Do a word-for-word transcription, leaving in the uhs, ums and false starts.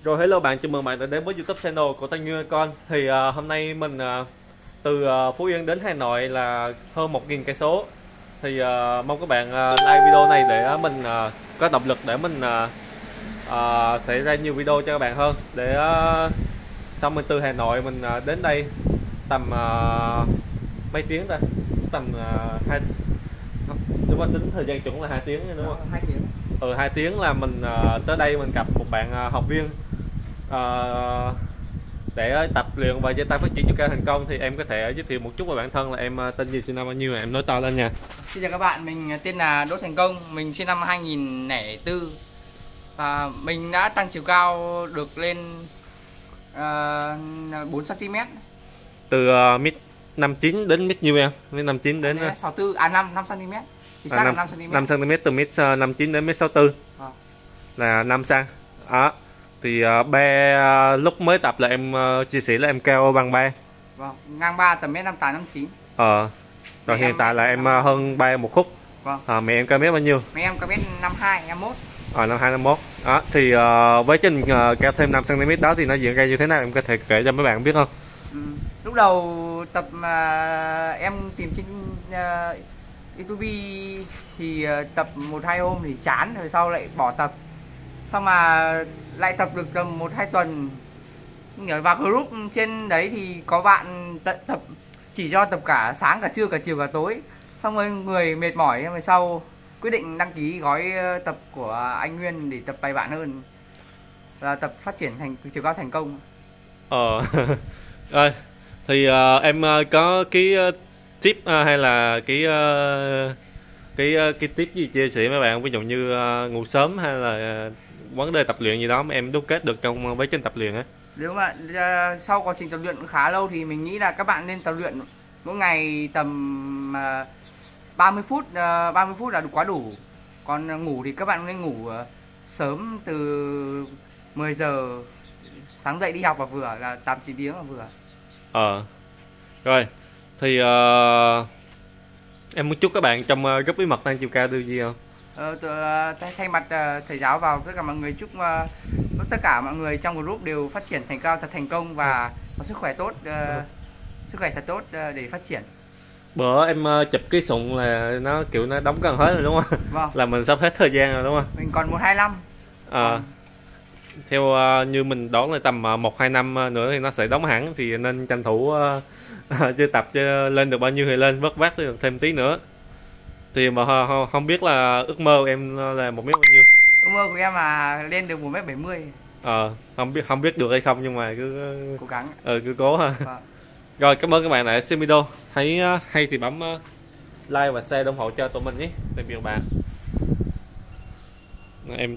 Rồi hello bạn, chào mừng bạn đã đến với YouTube channel của Tân Nguyên Con. Thì uh, hôm nay mình uh, từ uh, Phú Yên đến Hà Nội là hơn một nghìn cây số. Thì uh, mong các bạn uh, like video này để uh, mình uh, có động lực để mình uh, uh, sẽ ra nhiều video cho các bạn hơn. Để uh, xong mình từ Hà Nội mình uh, đến đây tầm uh, mấy tiếng ta? Tầm uh, hai đúng không? Tính thời gian chuẩn là hai tiếng đúng không? hai tiếng. Ừ, hai tiếng là mình uh, tới đây mình gặp một bạn uh, học viên uh, để tập luyện và giơ tay phát triển chiều cao thành công. Thì em có thể giới thiệu một chút về bản thân là em uh, tên gì, sinh năm bao nhiêu, em nói to lên nha. Xin chào các bạn, mình tên là Đỗ Thành Công, mình sinh năm hai nghìn lẻ bốn và mình đã tăng chiều cao được lên uh, bốn xăng ti mét. Từ uh, mét năm chín đến mét nhiêu em? Mét năm chín đến sáu tư à năm năm xăng ti mét. Thì à, năm, năm xăng ti mét, từ mét năm chín đến mét sáu tư. À. Là năm xăng. Đó. Thì uh, be uh, lúc mới tập là em uh, chia sẻ là em cao bằng ba. Vâng, ngang ba tầm mét năm tám năm chín. Ờ. Rồi mẹ hiện tại là em uh, hơn ba một khúc. Vâng. À, mẹ em cao mét bao nhiêu? Mẹ em cao mét năm hai, năm mốt. Ờ, năm hai, năm mốt. Đó, thì uh, với trình uh, cao thêm năm xăng ti mét đó thì nó diễn ra như thế nào, em có thể kể cho mấy bạn biết không? Ừ. Lúc đầu tập mà uh, em tìm trên uh, YouTube thì uh, tập một hai hôm thì chán, rồi sau lại bỏ tập. Xong mà lại tập được tầm một hai tuần, nhớ vào group trên đấy thì có bạn tập chỉ cho tập cả sáng, cả trưa, cả chiều, cả tối. Xong rồi người mệt mỏi, rồi sau quyết định đăng ký gói tập của anh Nguyên để tập bài bản hơn và tập phát triển thành chiều cao thành công. Ờ. Rồi thì uh, em uh, có cái uh, tip uh, hay là cái uh, cái uh, cái tip gì chia sẻ với bạn, ví dụ như uh, ngủ sớm hay là uh, vấn đề tập luyện gì đó mà em đúc kết được trong với trên tập luyện á? Nếu mà uh, sau quá trình tập luyện khá lâu thì mình nghĩ là các bạn nên tập luyện mỗi ngày tầm uh, ba mươi phút, uh, ba mươi phút là quá đủ. Còn ngủ thì các bạn nên ngủ uh, sớm, từ mười giờ sáng dậy đi học là vừa, là tám chín tiếng là vừa. Ờ. Rồi thì uh, em muốn chúc các bạn trong uh, group bí mật tăng chiều cao được gì không? Ờ, tôi, thay mặt uh, thầy giáo vào tất cả mọi người chúc uh, tất cả mọi người trong group đều phát triển thành cao thật thành công và có sức khỏe tốt, uh, ừ. sức khỏe thật tốt uh, để phát triển. Bữa em uh, chụp cái sụng là nó kiểu nó đóng gần hết rồi đúng không? Vâng. Là mình sắp hết thời gian rồi đúng không? Mình còn một hai năm. À, theo uh, như mình đoán là tầm uh, một hai năm nữa thì nó sẽ đóng hẳn, thì nên tranh thủ uh, chưa tập chưa lên được bao nhiêu thì lên, vất vát được thêm tí nữa. Thì mà uh, không biết là ước mơ em là một mét bao nhiêu? Ước mơ của em là lên được một mét bảy mươi. Ờ, không biết không biết được hay không nhưng mà cứ cố gắng. Ờ, cứ cố ha. Vâng. Rồi, cảm ơn các bạn đã xem video. Thấy uh, hay thì bấm uh, like và share ủng hộ cho tụi mình nhé. Tạm biệt bạn. Em